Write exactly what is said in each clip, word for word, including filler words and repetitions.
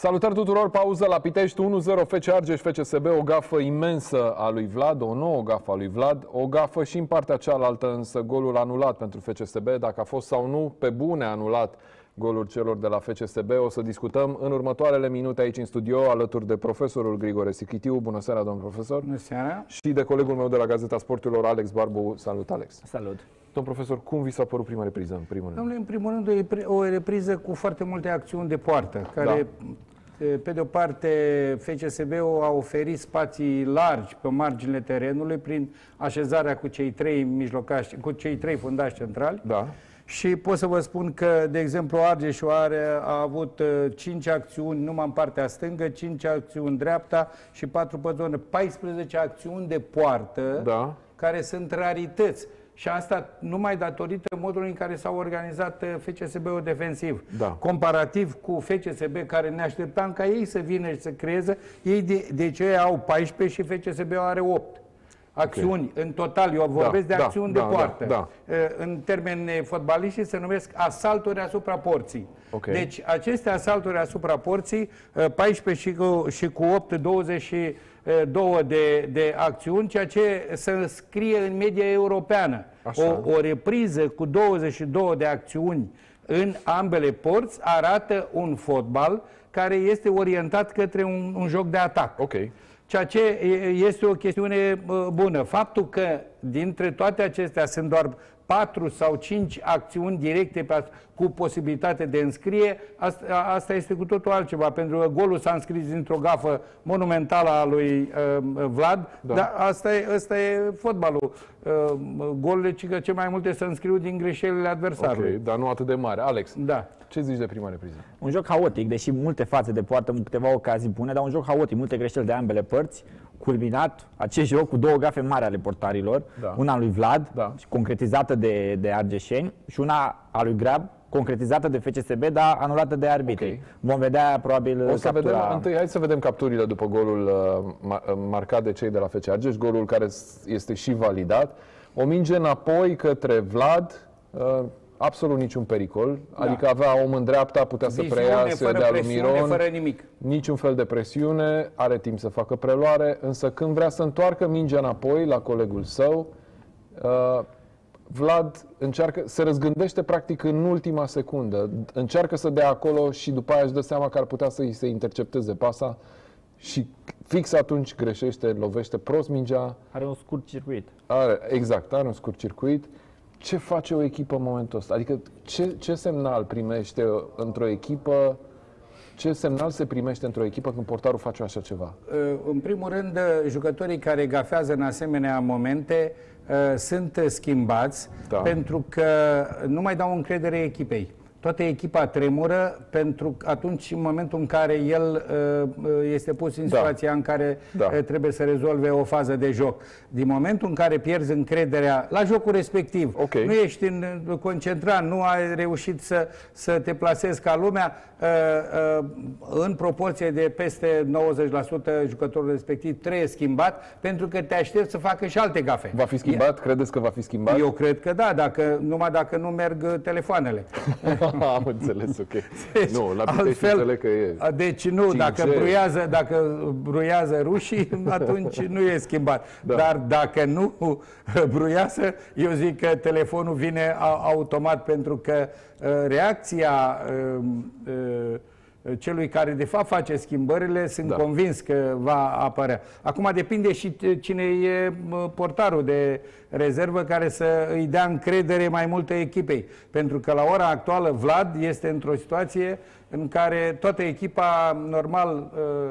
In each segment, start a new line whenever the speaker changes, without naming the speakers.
Salutări tuturor, pauză la Pitești, unu zero F C Argeș, F C S B, o gafă imensă a lui Vlad, o nouă gafă a lui Vlad, o gafă și în partea cealaltă, însă golul anulat pentru F C S B, dacă a fost sau nu pe bune anulat golul celor de la F C S B, o să discutăm în următoarele minute aici în studio, alături de profesorul Grigore Sichitiu. Bună seara, domnul profesor!
Bună seara!
Și de colegul meu de la Gazeta Sporturilor, Alex Barbu. Salut, Alex!
Salut!
Domn profesor, cum vi s-a părut prima repriză, în primul rând?
Domnule, în primul rând, o repriză cu foarte multe acțiuni de poartă, care, da. pe de o parte, F C S B-ul a oferit spații largi pe marginile terenului prin așezarea cu cei trei mijlocași, cu cei trei fundași centrali.
Da.
Și pot să vă spun că, de exemplu, Argeșul are, a avut cinci acțiuni numai în partea stângă, cinci acțiuni dreapta și patru pe zonă. paisprezece acțiuni de poartă,
da.
care sunt rarități. Și asta numai datorită modului în care s-a organizat F C S B-ul defensiv.
Da.
Comparativ cu F C S B, care ne așteptam ca ei să vină și să creeze, ei de, de ce au paisprezece și F C S B are opt. Acțiuni, okay. În total, eu vorbesc da, de acțiuni
da,
de
da,
poartă.
Da, da.
În termeni fotbaliști se numesc asalturi asupra porții.
Okay.
Deci aceste asalturi asupra porții, paisprezece și cu, și cu opt, douăzeci și doi de, de acțiuni, ceea ce se înscrie în media europeană. O, o repriză cu douăzeci și două de acțiuni în ambele porți arată un fotbal care este orientat către un, un joc de atac.
Okay.
Ceea ce este o chestiune bună. Faptul că dintre toate acestea sunt doar patru sau cinci acțiuni directe cu posibilitate de înscrie, asta, asta este cu totul altceva, pentru că golul s-a înscris dintr-o gafă monumentală a lui uh, Vlad, da. Dar asta e, asta e fotbalul. Uh, golurile, ci că cel mai multe se înscriu din greșelile adversarului.
Okay, dar nu atât de mare. Alex,
da.
Ce zici de prima repriză?
Un joc haotic, deși multe fațe de poartă, câteva ocazii bune, dar un joc haotic, multe greșeli de ambele părți, culminat acest joc cu două gafe mari ale portarilor, da. Una a lui Vlad, da. Concretizată de, de argeșeni, și una a lui Grab, concretizată de F C S B, dar anulată de arbitri. Okay. Vom vedea probabil
o să
captura...
vedem, întâi, hai să vedem capturile după golul uh, marcat de cei de la F C Argeș, golul care este și validat. O minge înapoi către Vlad, uh, absolut niciun pericol, da. Adică avea om în dreapta, putea să
Viziune,
preia, să dea lui Miron,
fără nimic.
Niciun fel de presiune, are timp să facă preluare, însă când vrea să întoarcă mingea înapoi la colegul său, uh, Vlad încearcă, se răzgândește practic în ultima secundă, încearcă să dea acolo și după aia își dă seama că ar putea să îi se intercepteze pasa și fix atunci greșește, lovește prost mingea.
Are un scurt circuit.
Are, exact, are un scurt circuit. Ce face o echipă în momentul ăsta? Adică ce, ce semnal primește într-o echipă, ce semnal se primește într-o echipă când portarul face așa ceva?
În primul rând, jucătorii care gafează în asemenea momente sunt schimbați, da. Pentru că nu mai dau încredere echipei. Toată echipa tremură pentru atunci, în momentul în care el uh, este pus în da. situația în care da. uh, trebuie să rezolve o fază de joc. Din momentul în care pierzi încrederea la jocul respectiv, okay. Nu ești în, concentrat, nu ai reușit să, să te plasezi ca lumea, uh, uh, în proporție de peste nouăzeci la sută jucătorul respectiv trebuie schimbat, pentru că te aștepți să facă și alte gafe.
Va fi schimbat? Credeți că va fi schimbat?
Eu cred că da, dacă, numai dacă nu merg telefoanele.
Am înțeles, ok. Deci, nu, la Pitești înțeleg că e
Deci nu, cinci G. dacă bruiază, dacă bruiază rușii, atunci nu e schimbat. Da. Dar dacă nu bruiază, eu zic că telefonul vine automat, pentru că uh, reacția uh, uh, celui care de fapt face schimbările, sunt da. convins că va apărea. Acum depinde și cine e portarul de rezervă care să îi dea încredere mai multă echipei. Pentru că la ora actuală Vlad este într-o situație în care toată echipa normal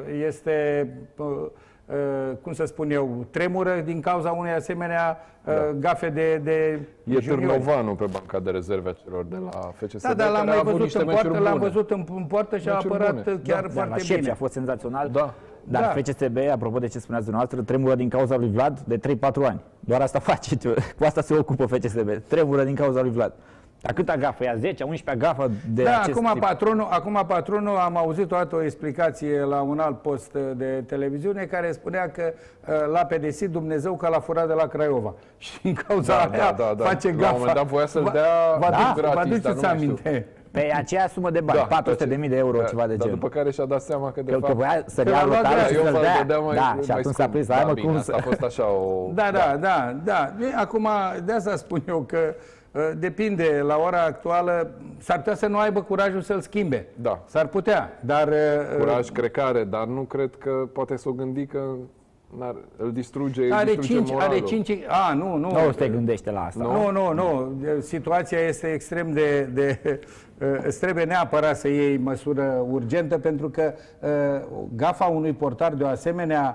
este, cum să spun eu, tremură din cauza unei asemenea da. gafe de, de
E Târnovanu pe banca de rezerve a celor de la F C S B.
Da, dar l-am mai văzut în poartă, l-am văzut în, în poartă și meciuri a apărat bune. chiar da, foarte
da,
bine.
A fost senzațional.
Da.
Dar da. F C S B, apropo de ce spuneați dumneavoastră, tremură din cauza lui Vlad de trei patru ani. Doar asta face, cu asta se ocupă F C S B. Tremură din cauza lui Vlad. Dar câta gafă? Ia zece, unsprezece gafă de
da,
acest
acum
tip?
Patronul, acum patronul, am auzit o dată o explicație la un alt post de televiziune care spunea că l-a pedepsit Dumnezeu că l-a furat de la Craiova. Și în cauza
da,
aia
da, da, da.
face
la
gafa.
La un moment dat voia să-l dea
va,
da, gratis,
vă aduceți aminte.
Pe aceea sumă de bani, da, patru sute de mii de euro, da, ceva de
dar
genul.
după care și-a dat seama că de
că,
fapt...
Că voia să ia lotarul și să-l dea. Da, mai, și atunci s-a prins, hai mă, cum
să... a fost așa o...
Da, da, da, da. Acum, de asta spun eu că depinde, la ora actuală s-ar putea să nu aibă curajul să-l schimbe.
Da.
S-ar putea, dar...
Curaj cred că are, dar nu cred că poate să o gândi că îl distruge, îl
are
distruge
cinci,
moralul.
Are cinci... A, nu, nu.
Nu te gândește la asta.
Nu, nu, nu. Situația este extrem de... de îți trebuie neapărat să iei măsură urgentă, pentru că gafa unui portar de o asemenea,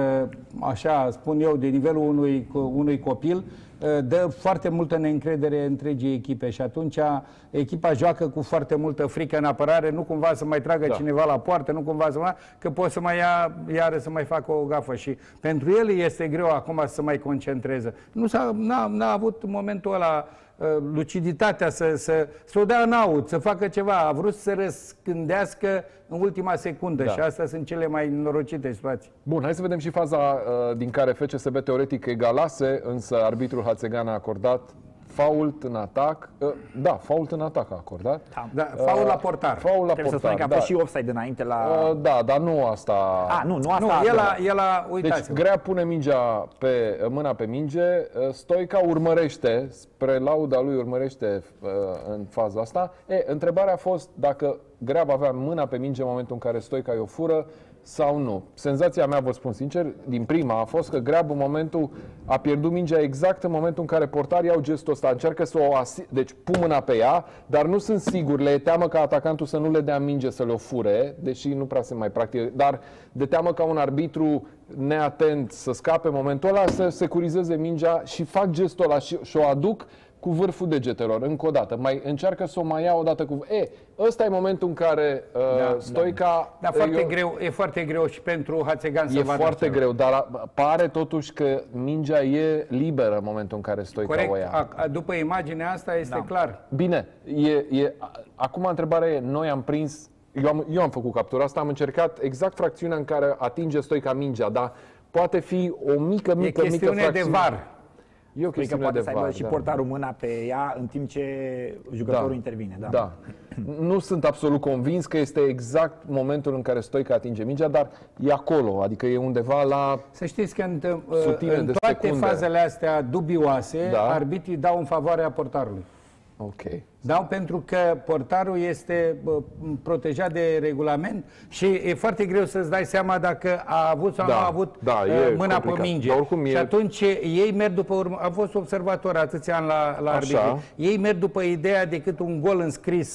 așa spun eu, de nivelul unui, unui copil, dă foarte multă neîncredere întregii echipe și atunci echipa joacă cu foarte multă frică în apărare, nu cumva să mai tragă da. cineva la poartă, nu cumva să mai... că poate să mai ia, iară să mai facă o gafă și pentru el este greu acum să se mai concentreze. Nu s-a, n-a, n-a avut momentul ăla luciditatea să, să, să o dea în aut, să facă ceva. A vrut să răspândească în ultima secundă da. și astea sunt cele mai norocite situații.
Bun, hai să vedem și faza uh, din care F C S B teoretic egalase, însă arbitrul Hațegan a acordat fault în atac. Uh, da, fault în atac a acordat.
Da, da fault la portar.
Fault la
Trebuie
portar,
să spune că a
da.
fost și offside înainte la...
Uh, da, dar nu asta...
A, nu, nu asta...
Nu, el a, el a
deci Grea pune mingea pe, mâna pe minge, Stoica urmărește, spre lauda lui urmărește uh, în faza asta. E, întrebarea a fost dacă Grea va avea mâna pe minge în momentul în care Stoica i-o fură sau nu. Senzația mea, vă spun sincer, din prima a fost că Greab în momentul a pierdut mingea exact în momentul în care portarii au gestul ăsta. Încearcă să o asi... Deci pun mâna pe ea, dar nu sunt sigur. Le e teamă ca atacantul să nu le dea minge să le o fure, deși nu prea se mai practică. Dar de teamă ca un arbitru neatent să scape în momentul ăla, să securizeze mingea și fac gestul ăla și, și o aduc cu vârful degetelor, încă o dată. Mai încearcă să o mai ia o dată cu... E, ăsta e momentul în care uh, da, Stoica...
Da, da foarte eu... greu, e foarte greu și pentru Hațegan să vadă.
E foarte greu, dar pare totuși că mingea e liberă în momentul în care Stoica
corect,
o ia.
A, a, după imaginea asta este da. clar.
Bine, e, e, acum întrebarea e, noi am prins... Eu am, eu am făcut captura asta, am încercat exact fracțiunea în care atinge Stoica mingea, dar poate fi o mică, mică,
e
mică fracțiune.
de var.
E o chestiune că poate de să aibă var, și da. portarul mâna pe ea în timp ce jucătorul da. intervine. Da.
da. Nu sunt absolut convins că este exact momentul în care Stoica atinge mingea, dar e acolo, adică e undeva la...
Să știți că în, în toate secunde. fazele astea dubioase, da. arbitrii dau în favoarea portarului.
Ok.
Dau pentru că portarul este protejat de regulament și e foarte greu să-ți dai seama dacă a avut sau da, nu a avut
da,
mâna pe minge.
E...
Și atunci ei merg după urmă. Am fost observator atâția ani la, la arbitri. Ei merg după ideea decât un gol înscris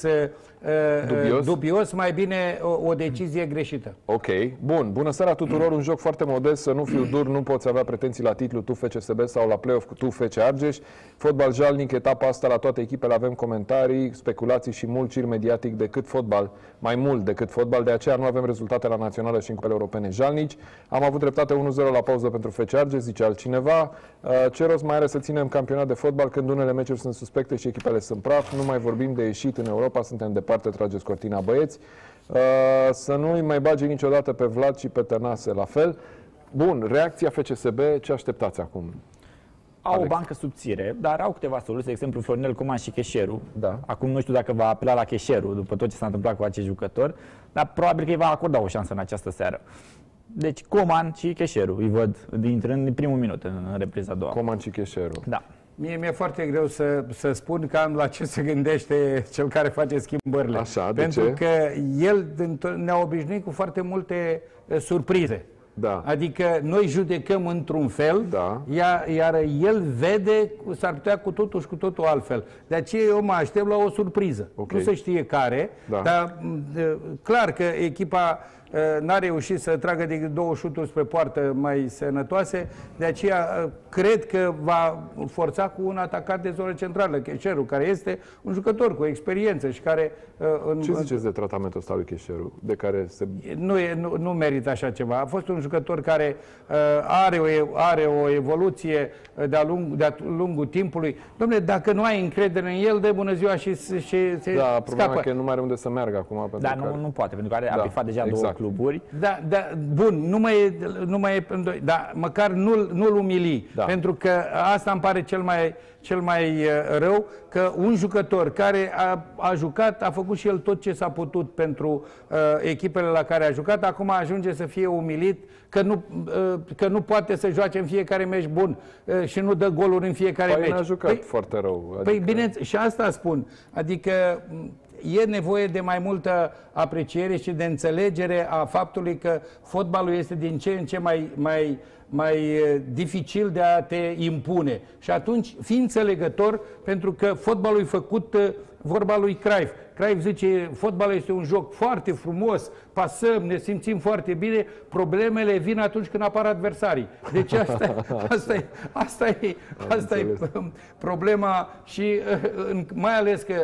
dubios, dubios mai bine o, o decizie greșită.
Ok. Bun. Bună seara tuturor. Un joc foarte modest, să nu fiu dur, nu poți avea pretenții la titlu tu F C S B sau la play-off cu tu F C Argeș. Fotbal jalnic, etapa asta la toate echipele avem comentarii, speculații și mult cir mediatic decât fotbal, mai mult decât fotbal, de aceea nu avem rezultate la națională și în cupele europene jalnici. Am avut dreptate unu zero la pauză pentru F C Argeș, zice altcineva. Ce rost mai are să ținem campionat de fotbal când unele meciuri sunt suspecte și echipele sunt praf? Nu mai vorbim de ieșit în Europa, suntem departe, trageți cortina, băieți. Să nu îi mai bage niciodată pe Vlad și pe Tănase la fel. Bun, reacția F C S B, ce așteptați acum?
Au Alex. o bancă subțire, dar au câteva soluții, de exemplu Florinel Coman și Cheșeru.
Da. Acum
nu știu dacă va apela la Cheșeru după tot ce s-a întâmplat cu acest jucător, dar probabil că îi va acorda o șansă în această seară. Deci Coman și Cheșeru îi văd intrând în primul minut în, în repriza a doua.
Coman și Cheșeru.
Da.
Mie mi-e foarte greu să, să spun cam la ce se gândește cel care face schimbările.
Așa, de
Pentru
ce?
că el ne-a obișnuit cu foarte multe surprize.
Da.
Adică noi judecăm într-un fel,
da.
iar, iar el vede, s-ar putea cu totul și cu totul altfel. De aceea eu mă aștept la o surpriză.
Okay.
Nu se știe care, da. dar de, clar că echipa n-a reușit să tragă decât două șuturi spre poartă mai sănătoase, de aceea cred că va forța cu un atacant de zonă centrală, Cheșeru, care este un jucător cu experiență și care...
În, Ce ziceți de tratamentul ăsta lui Cheșeru? De care se...
nu, e, nu, nu merită așa ceva. A fost un jucător care uh, are, o, are o evoluție de-a lung, de lungul timpului. Dom'le, dacă nu ai încredere în el, de bună ziua și, și se
da, problema
scapă.
că nu mai are unde să meargă acum.
Da, nu,
că...
nu poate, pentru că are
da,
a bifat deja
exact.
două cluburi.
Da, da, bun, nu mai e, nu mai e pe doi, dar măcar nu-l nu umili, da. Pentru că asta îmi pare cel mai, cel mai rău, că un jucător care a, a jucat, a făcut și el tot ce s-a putut pentru uh, echipele la care a jucat, acum ajunge să fie umilit, că nu, uh, că nu poate să joace în fiecare meci bun uh, și nu dă goluri în fiecare
păi
meci.
Păi a jucat
păi,
foarte rău.
Adică... Păi bine, și asta spun, adică e nevoie de mai multă apreciere și de înțelegere a faptului că fotbalul este din ce în ce mai, mai, mai dificil de a te impune. Și atunci fii înțelegător, pentru că fotbalul e făcut, vorba lui Cruyff. Cruyff zice, fotbalul este un joc foarte frumos, pasăm, ne simțim foarte bine, problemele vin atunci când apar adversarii. Deci asta, asta, e, asta, e, asta e problema și mai ales că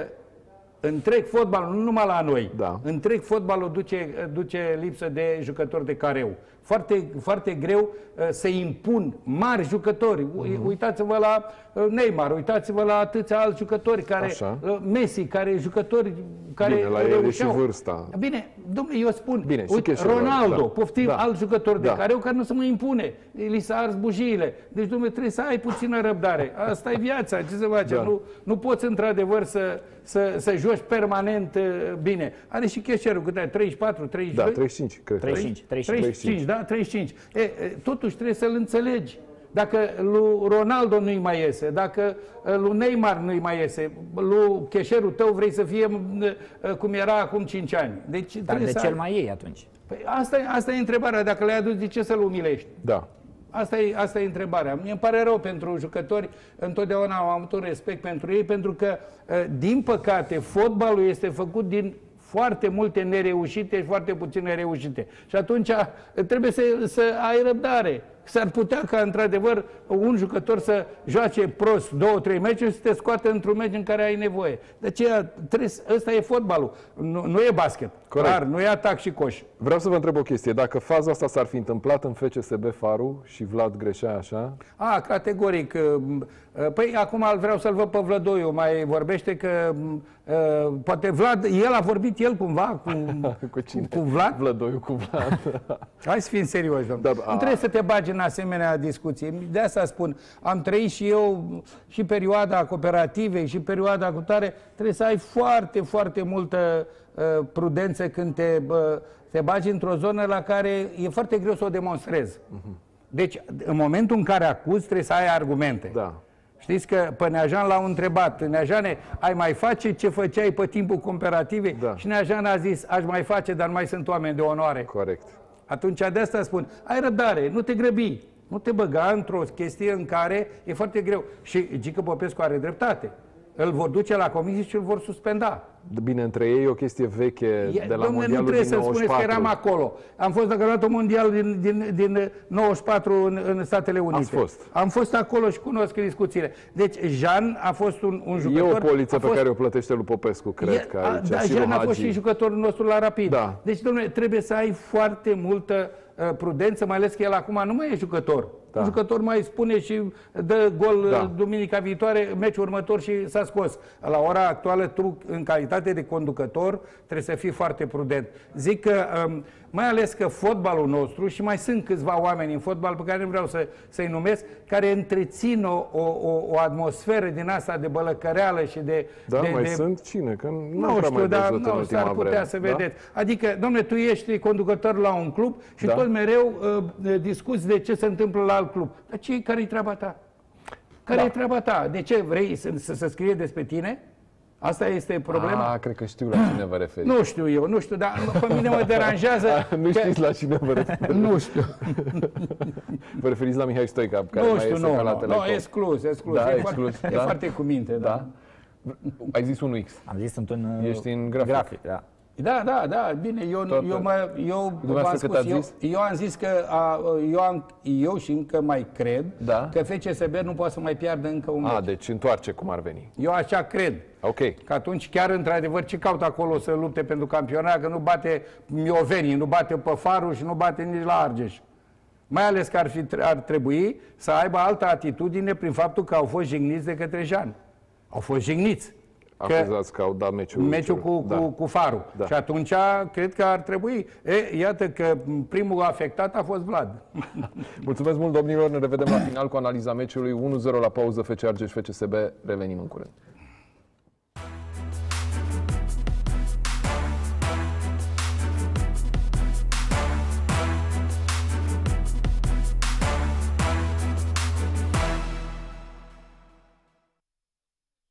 întreg fotbalul, nu numai la noi, da. Întreg fotbalul duce, duce lipsă de jucători de careu. Foarte, foarte greu uh, să impun mari jucători. Uh-huh. Uitați-vă la uh, Neymar, uitați-vă la atâția alți jucători, care, uh, Messi, care jucători care
Bine, la el e și vârsta.
Bine, domnule, eu spun,
Bine,
uite, Ronaldo, da. Poftim,
da.
alt jucător
da.
de careu care nu se mai impune. Li s-a ars bujiile. Deci, domnule, trebuie să ai puțină răbdare. Asta e viața, ce să face? Da. Nu, nu poți, într-adevăr, să, să, să joci permanent uh, bine. Are și Cheșerul, cât ai? treizeci și patru, treizeci și doi?
Da, treizeci și cinci, cred.
treizeci și cinci,
treizeci și cinci, da, treizeci și cinci. E, totuși trebuie să-l înțelegi. Dacă lui Ronaldo nu-i mai iese, dacă lui Neymar nu-i mai iese, lui Cheșerul tău vrei să fie cum era acum cinci ani. Deci,
dar de
să
ce-l mai iei atunci?
Păi asta, asta e întrebarea. Dacă le-ai adus, de ce să-l umilești?
Da.
Asta e, asta e întrebarea. Mie îmi pare rău pentru jucători, întotdeauna am avut un respect pentru ei, pentru că, din păcate, fotbalul este făcut din foarte multe nereușite și foarte puține reușite. Și atunci trebuie să, să ai răbdare. S-ar putea ca, într-adevăr, un jucător să joace prost două, trei meciuri și să te scoate într-un meci în care ai nevoie. De aceea, ăsta e fotbalul. Nu, nu e basket.
Corect.
Clar, nu e atac și coș.
Vreau să vă întreb o chestie. Dacă faza asta s-ar fi întâmplat în F C S B Faru și Vlad greșea așa?
A, categoric. Păi acum vreau să-l văd pe Vlădoiu. Mai vorbește că uh, poate Vlad, el a vorbit el cumva cu,
cu, cine?
cu Vlad?
Vlădoiu cu Vlad.
Hai să fim serioși, domnule. Da, nu trebuie să te bagi în asemenea discuții. De asta spun, am trăit și eu și perioada cooperativei și perioada cu tare. Trebuie să ai foarte, foarte multă uh, prudență când te, uh, te bagi într-o zonă la care e foarte greu să o demonstrezi. Uh-huh. Deci, în momentul în care acuzi, trebuie să ai argumente.
Da.
Știți că pe Neajan l-au întrebat, Neajane, ai mai face ce făceai pe timpul cooperativei? Da. Și Neajan a zis, aș mai face, dar nu mai sunt oameni de onoare.
Corect.
Atunci de asta spun, ai răbdare, nu te grăbi, nu te băga într-o chestie în care e foarte greu. Și Gică Popescu are dreptate. Îl vor duce la comisie și îl vor suspenda.
Bine, între ei e o chestie veche e, de la
domnule,
mondialul
nu trebuie
din
să spuneți că eram acolo. Am fost la mondial din, din, din nouăzeci și patru în, în Statele Unite.
Ați fost.
Am fost acolo și cunosc discuțiile. Deci Jean a fost un, un jucător...
E o poliță pe
fost,
care o plătește lui Popescu, cred e, că aici.
Da, Jean a fost și jucătorul nostru la Rapid.
Da.
Deci, domnule, trebuie să ai foarte multă uh, prudență, mai ales că el acum nu mai e jucător. Da. Un jucător mai spune și dă gol da. duminica viitoare, meciul următor și s-a scos. La ora actuală, tu, în calitate de conducător, trebuie să fii foarte prudent. Zic că, mai ales că fotbalul nostru, și mai sunt câțiva oameni în fotbal pe care nu vreau să, să-i numesc, care întrețin o, o, o atmosferă din asta de bălăcăreală și de...
Da,
de,
mai
de...
sunt cine? Că nu,
nu știu, dar
nu
s-ar putea
vreme.
să vedeți. Da? Adică, domnule, tu ești conducător la un club și da. tot mereu uh, discuți de ce se întâmplă la alt club. Dar ce, care-i treaba ta? Care-i da. treaba ta? De ce vrei să, să, să scrie despre tine? Asta este problema?
Ah, cred că știu la cine vă referi.
Nu știu eu, nu știu, dar pe mine mă deranjează...
nu că... știți la cine vă referi.
Nu știu.
Vă referiți la Mihai Stoica, care
nu
mai
știu,
este
nu,
ca la
nu,
Telecom.
nu, exclus, exclus.
Da,
e
exclus.
Foarte,
da?
e foarte cu minte, da.
da. Ai zis un X.
Am zis într-un
Ești în grafic.
grafic da.
Da, da, da, bine, eu,
Tot,
eu, mă, eu,
v-am
spus, eu,
zis?
eu am zis că a, eu, am, eu și încă mai cred
da?
că F C S B nu poate să mai piardă încă un meci.
A, deci întoarce cum ar veni.
Eu așa cred.
Ok.
Că atunci chiar într-adevăr ce caută acolo să lupte pentru campionat, că nu bate Miovenii, nu bate Păfarul și nu bate nici la Argeș. Mai ales că ar, fi, ar trebui să aibă altă atitudine prin faptul că au fost jigniți de către Jean. Au fost jigniți.
acuzați că au dat meciul,
meciul cu, da. cu, cu Farul. Da. Și atunci cred că ar trebui. E, iată că primul afectat a fost Vlad.
Mulțumesc mult, domnilor. Ne revedem la final cu analiza meciului unu zero la pauză F C Argeș F C S B. Revenim în curând.